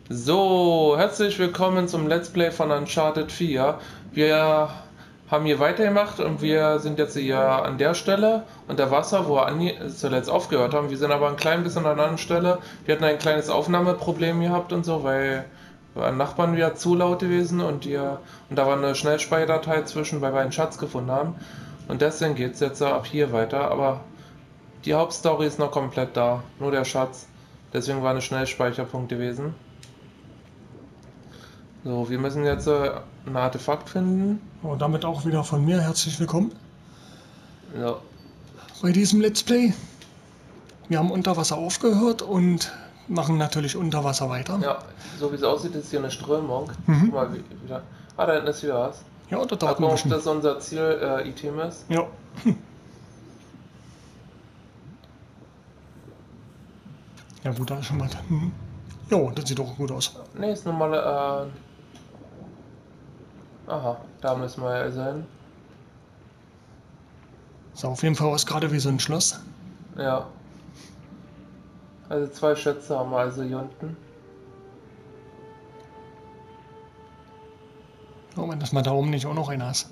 So, herzlich willkommen zum Let's Play von Uncharted 4. Wir haben hier weitergemacht und wir sind jetzt hier an der Stelle unter Wasser, wo wir zuletzt aufgehört haben. Wir sind aber ein klein bisschen an einer anderen Stelle. Wir hatten ein kleines Aufnahmeproblem gehabt und so, weil Nachbarn wieder zu laut gewesen und da war eine Schnellspeicherdatei zwischen, weil wir einen Schatz gefunden haben. Und deswegen geht es jetzt ab hier weiter, aber die Hauptstory ist noch komplett da, nur der Schatz. Deswegen war eine Schnellspeicherpunkt gewesen. So, wir müssen jetzt ein Artefakt finden. Und damit auch wieder von mir herzlich willkommen Ja, bei diesem Let's Play. Wir haben unter Wasser aufgehört und machen natürlich unter Wasser weiter. ja, so wie es aussieht, ist hier eine Strömung. Mhm. Guck mal, wieder. Ah, da hinten ist wieder was. Ja, da Mal darf gucken, man ob schon. das unser Ziel-Item ist. Ja. Ja gut, da ist schon was. Jo, das sieht doch gut aus. Ne, ist normale. Aha, da müssen wir ja sein. Sah auf jeden Fall aus gerade wie so ein Schloss. Ja. Also 2 Schätze haben wir also hier unten. Oh, wenn das mal da oben nicht auch noch einer ist.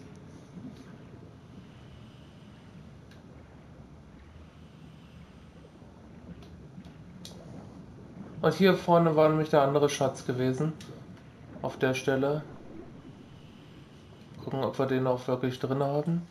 Und hier vorne war nämlich der andere Schatz gewesen. Auf der Stelle. Gucken, ob wir den auch wirklich drin haben.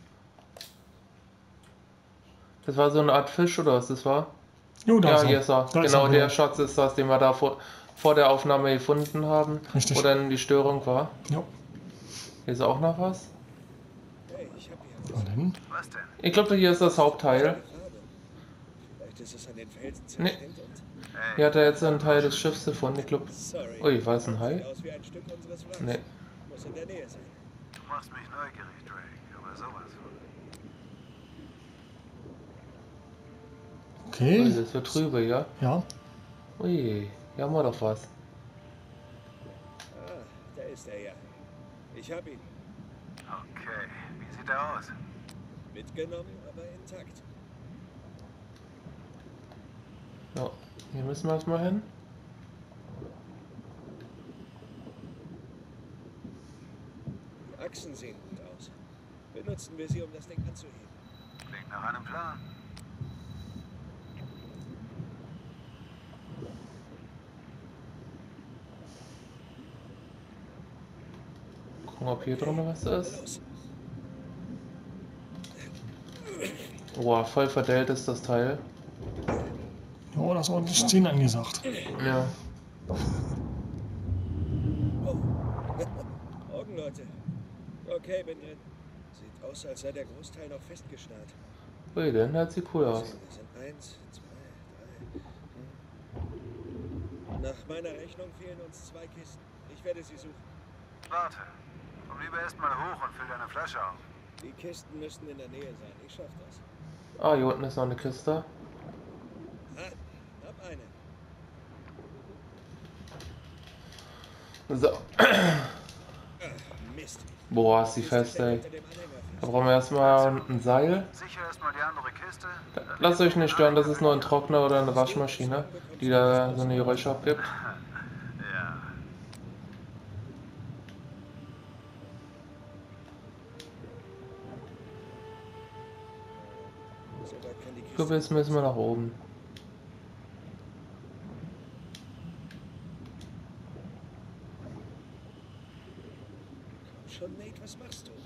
Das war so eine Art Fisch oder was das war? Jo, da Ja, ist er. hier ist er. Da ist Genau, er, der Schatz ist das, den wir da vor der Aufnahme gefunden haben. Richtig. Wo dann die Störung war. Ja. Hier ist auch noch was. Und dann? Was denn? Ich glaube, hier ist das Hauptteil. Vielleicht ist es an den Felsen Nee. zerschellt und... Hier hat er jetzt einen Teil des Schiffs gefunden. Ich glaube. Sorry. Ui, war es ein Hai? Sieht aus wie ein Stück unseres Wrackes. Nee. Muss in der Nähe sein. Du machst mich neugierig, Drake, aber sowas von. Ui, Okay. das wird trübe, ja? Ja. Ui, hier haben wir doch was. Ah, da ist er ja. Ich hab ihn Okay, wie sieht er aus? mitgenommen, aber intakt. Ja, hier müssen wir erstmal hin. Die Achsen sehen gut aus. Benutzen wir sie, um das Ding anzuheben. Klingt nach einem Plan. Gucken, ob hier drin was ist. Los. Boah, voll verdellt ist das Teil. Ja, das ist ordentlich Ziehen angesagt. Ja. Oh. Morgen, Leute. Okay, bin drin. Sieht aus, als sei der Großteil noch festgeschnallt. Ui, der hört sieht cool aus. Das sind 1, 2, 3. Nach meiner Rechnung fehlen uns 2 Kisten. Ich werde sie suchen. Warte. Komm lieber erstmal hoch und füll deine Flasche auf. Die Kisten müssten in der Nähe sein. Ich schaff das. Ah, hier unten ist noch eine Kiste. Ha, hab eine. So. Mist. Boah, ist die fest, ey. Da brauchen wir erstmal ein Seil. Sicher erstmal die andere Kiste. Lasst euch nicht stören, das ist nur ein Trockner oder eine Waschmaschine, die da so eine Geräusche abgibt. Ja. So weit kann die Ich Kiste. glaube, jetzt müssen wir nach oben. Schon, Nate, was machst du?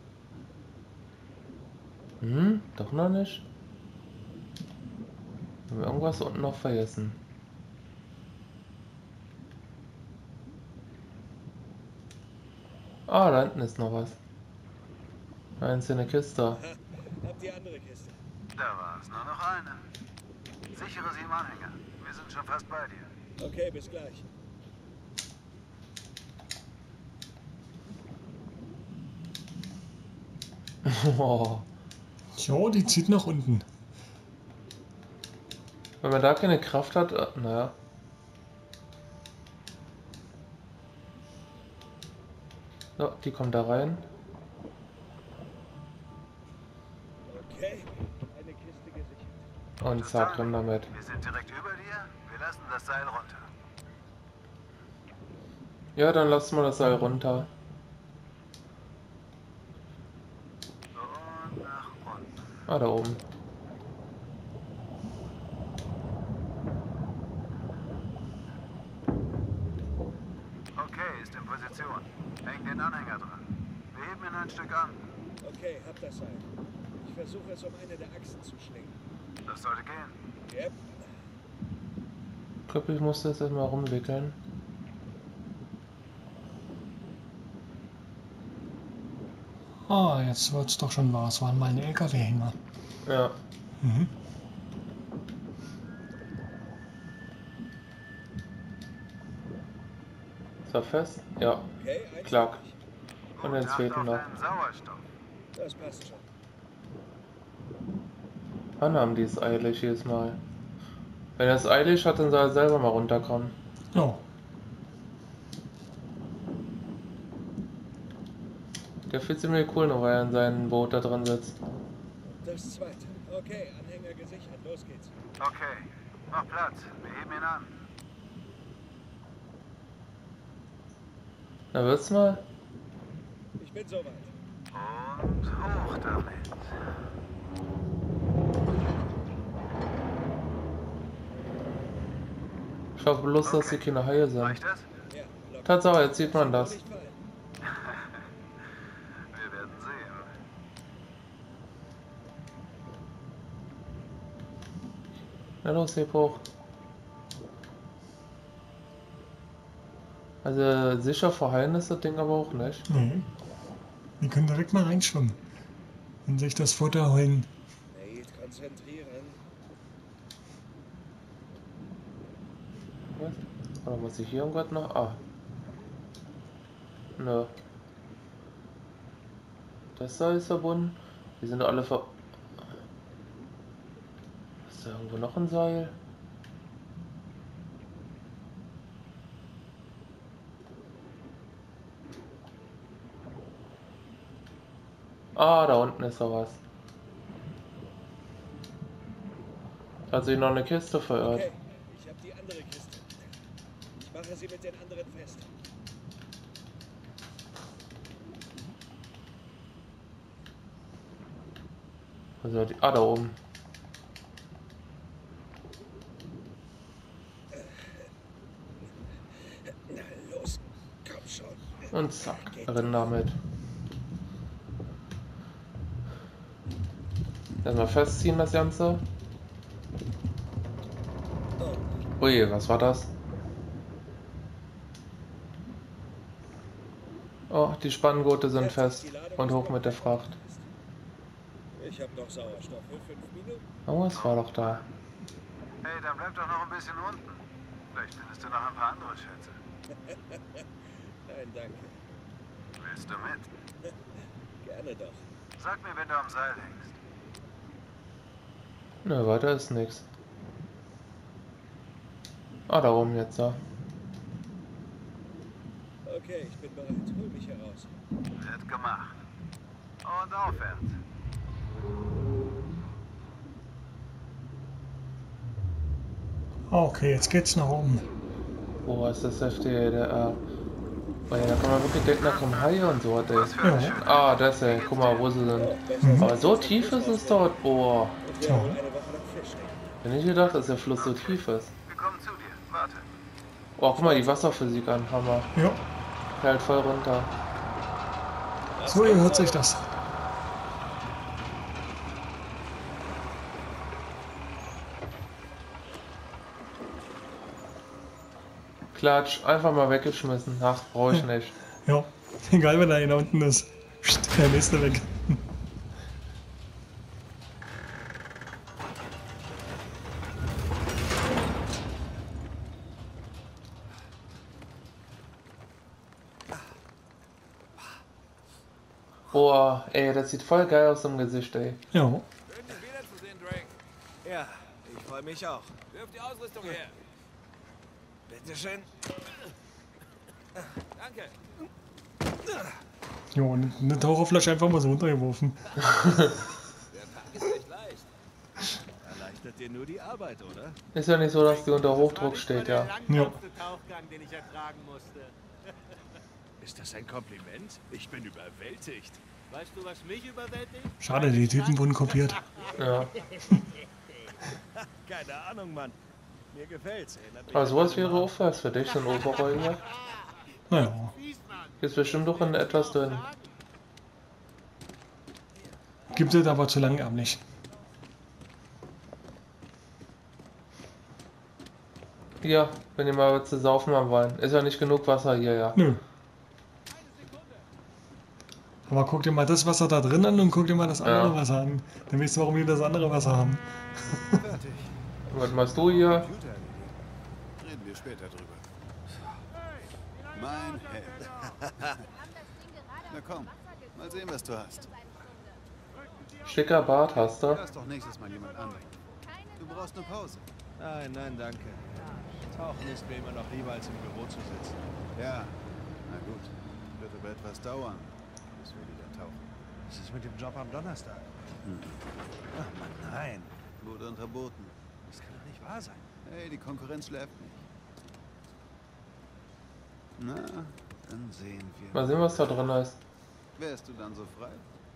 Doch noch nicht. Haben wir irgendwas unten noch vergessen? Ah, da hinten ist noch was. Einzelne Kiste. Ha, hab die andere Kiste. Da war es nur noch eine. Sichere sie im Anhänger. Wir sind schon fast bei dir. Okay, bis gleich. Oh. Jo, die zieht nach unten. Wenn man da keine Kraft hat, naja. So, die kommt da rein. Okay, eine Kiste gesichert. Und zack, dann damit. Wir sind direkt über dir. Wir lassen das Seil runter. Ja, dann lass mal das Seil runter. Und nach unten. Ah, da oben. Okay, ist in Position. Häng den Anhänger dran. Wir heben ihn ein Stück an. Okay, hab das Seil. Ich versuche es um eine der Achsen zu schlingen. Das sollte gehen. Yep. Ich glaube, ich muss das erstmal rumwickeln. Ah, jetzt wird's doch schon wahr. Es waren meine LKW-Hänger. Ja. Mhm. Ist er fest? Ja. Okay, Klack. einständig. Und jetzt Acht fehlt auf noch. den Sauerstoff. Das passt schon. Wann haben die es eilig jedes Mal? Wenn er es eilig hat, dann soll er selber mal runterkommen. Ja. Der fühlt sich mir cool, nur weil er in seinem Boot da drin sitzt. Das zweite. Okay, Anhänger gesichert. Los geht's. Okay, mach Platz. Wir heben ihn an. Na, wird's mal? Ich bin soweit. Und hoch damit. Ich hoffe bloß, dass die keine Haie sind. Reicht das? Ja, locker. Tatsache, jetzt sieht man das. Nicht fallen. Wir werden sehen. Na los, heb hoch. Also sicher vor Haien ist das Ding aber auch nicht. Nee. Wir können direkt mal reinschwimmen. Und sich das Futter holen. Nate, konzentrieren. Was? Oder muss ich hier irgendwas noch? Ah. Nö. Das Seil ist verbunden. Die sind alle ver... Ist da irgendwo noch ein Seil? Ah, da unten ist da was. Hat sich noch eine Kiste verirrt. Okay, ich habe die andere Kiste. Ich mache sie mit den anderen fest. Also die, ah, da oben. Na los, komm schon. Und zack, rennen damit. Erstmal festziehen das Ganze. Ui, was war das? Oh, die Spanngurte sind fest. Und hoch mit der Fracht. Ich habe noch Sauerstoff für 5 Minuten. Oh, es war doch da. Hey, dann bleib doch noch ein bisschen unten. Vielleicht findest du noch ein paar andere Schätze. Nein, danke. Willst du mit? Gerne doch. Sag mir, wenn du am Seil hängst. Nö, weiter ist nix. Ah, da oben jetzt da. Okay, ich bin bereit. Hol mich heraus. Wird gemacht. Und aufwärts. Okay, jetzt geht's nach oben. Boah, ist das heftig, der, oh ja, da kann man wirklich denken, da kommen Haie und so, ey. Was für eine Ja. schöne... Ah, das, ey, guck mal, wo sie sind. Oh, besser. Aber so tief ist es dort, boah. Und wir Ja. wohl eine Woche lang Fisch nehmen. Hätte nicht gedacht, dass der Fluss so tief ist. Wir kommen zu dir. Warte. Oh, guck mal, die Wasserphysik an, Hammer. Ja, Fällt voll runter. so hört sich das. Klatsch, einfach mal weggeschmissen. Ach, brauche ich nicht. Ja, egal, wenn er da unten ist. Psst, der nächste weg. Boah, ey, das sieht voll geil aus im Gesicht, ey. Ja, Schön, dich wiederzusehen, Drake. Ja, ich freue mich auch. Wirf die Ausrüstung her. Bitteschön. Danke. ja, und eine Taucherflasche einfach mal so runtergeworfen. Der Tag ist nicht leicht. Erleichtert dir nur die Arbeit, oder? Ist ja nicht so, dass die unter Hochdruck steht, ja. Ja. Tauchgang, den ich ertragen musste. Ist das ein Kompliment? Ich bin überwältigt. Weißt du, was mich überwältigt? Schade, die Typen wurden kopiert. Ja. Keine Ahnung, Mann. Mir gefällt's. Erinnert mich Aber an sowas meine wäre Mom. auch was für dich, so ein Overall hier. Naja, Hier ist bestimmt doch in etwas drin. gibt es aber zu langärmlich. Hier, wenn ihr mal was zu saufen haben wollen. Ist ja nicht genug Wasser hier, ja. Nö. Aber guck dir mal das Wasser da drin an und guck dir mal das andere Ja. Wasser an. Dann weißt du, warum wir das andere Wasser haben. Fertig. Was machst du hier? Computer erledigen. Reden wir später drüber. Mein Held. Na komm, mal sehen, was du hast. Schicker Bart hast du. Lass doch nächstes Mal jemand anderen. Du brauchst eine Pause. Nein, nein, danke. Tauchen ist mir immer noch lieber, als im Büro zu sitzen. Ja, na gut. Wird aber etwas dauern, bis wir wieder tauchen. Was ist mit dem Job am Donnerstag? Ach Mann, nein. Wurde unterboten. Das kann doch nicht wahr sein. Hey, die Konkurrenz schläft nicht. Na, dann sehen wir. Mal sehen, was da drin ist. Wärst du dann so frei?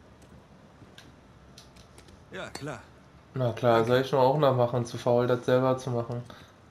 Ja, klar. Na klar, soll ich nur auch noch machen, zu faul, das selber zu machen.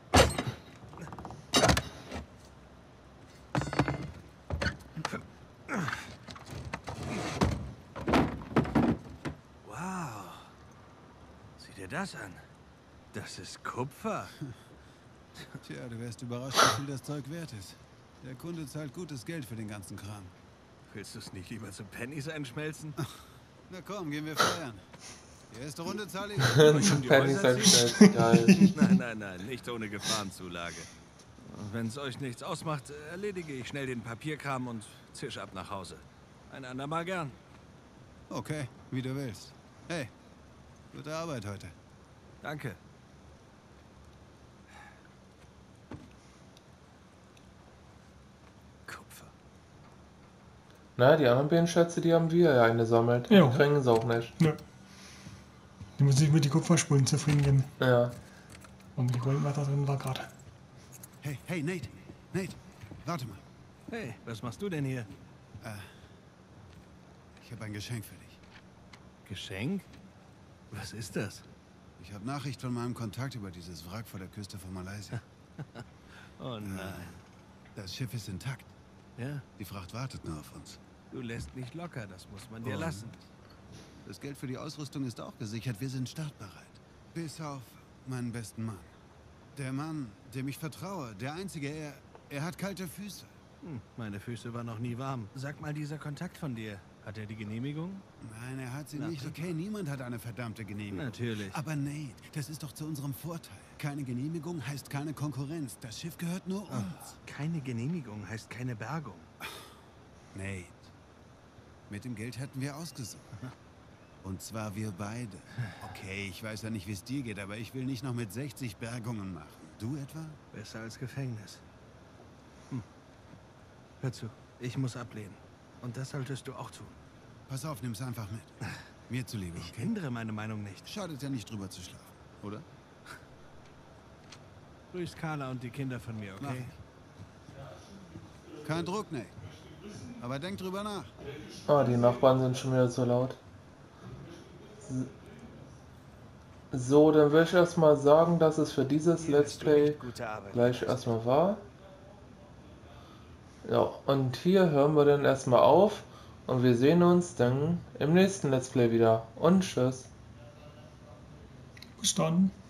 Wow. Sieh dir das an. Das ist Kupfer. Tja, du wärst überrascht, wie viel das Zeug wert ist. Der Kunde zahlt gutes Geld für den ganzen Kram. Willst du es nicht lieber zu Pennies einschmelzen? Na komm, gehen wir feiern. Die erste Runde zahle ich. Penny sein Schnell. Geil. Nein, nein, nein, nicht ohne Gefahrenzulage. Wenn es euch nichts ausmacht, erledige ich schnell den Papierkram und zisch ab nach Hause. Ein andermal gern. Okay, wie du willst. Hey, gute Arbeit heute. Danke. Kupfer. Na, die anderen beiden Schätze, die haben wir ja eingesammelt. Ja. Die kriegen sie auch nicht. Nö. Die muss ich mit die Kupferspulen zufrieden geben. Ja. Und die Goldmatte drin war gerade. Hey, hey, Nate. Nate, warte mal. Hey, was machst du denn hier? Ich habe ein Geschenk für dich. Geschenk? Was ist das? Ich habe Nachricht von meinem Kontakt über dieses Wrack vor der Küste von Malaysia. Oh nein. Das Schiff ist intakt. Ja, Die Fracht wartet nur auf uns. du lässt nicht locker, das muss man dir Und lassen. Das Geld für die Ausrüstung ist auch gesichert. Wir sind startbereit. Bis auf meinen besten Mann. Der Mann, dem ich vertraue. Der Einzige, er hat kalte Füße. Meine Füße waren noch nie warm. Sag mal, dieser Kontakt von dir, hat er die Genehmigung? Nein, er hat sie Na, nicht. Okay, niemand hat eine verdammte Genehmigung. Natürlich. Aber Nate, das ist doch zu unserem Vorteil. Keine Genehmigung heißt keine Konkurrenz. Das Schiff gehört nur uns. Keine Genehmigung heißt keine Bergung. Nate, mit dem Geld hätten wir ausgesucht. Und zwar wir beide. Okay, ich weiß ja nicht, wie es dir geht, aber ich will nicht noch mit 60 Bergungen machen. Du etwa? Besser als Gefängnis. Hör zu, ich muss ablehnen. Und das solltest du auch tun. Pass auf, nimm's einfach mit. Mir zuliebe, Ich okay? ändere meine Meinung nicht. Schadet ja nicht drüber zu schlafen, oder? Grüß Carla und die Kinder von mir, Mach okay? ich. Kein Druck, Nate. Aber denk drüber nach. Ah, die Nachbarn sind schon wieder so laut. So, dann würde ich erstmal sagen, dass es für dieses Let's Play Gute Arbeit. gleich erstmal war. Ja, und hier hören wir dann erstmal auf und wir sehen uns dann im nächsten Let's Play wieder. Und tschüss. Bis dann.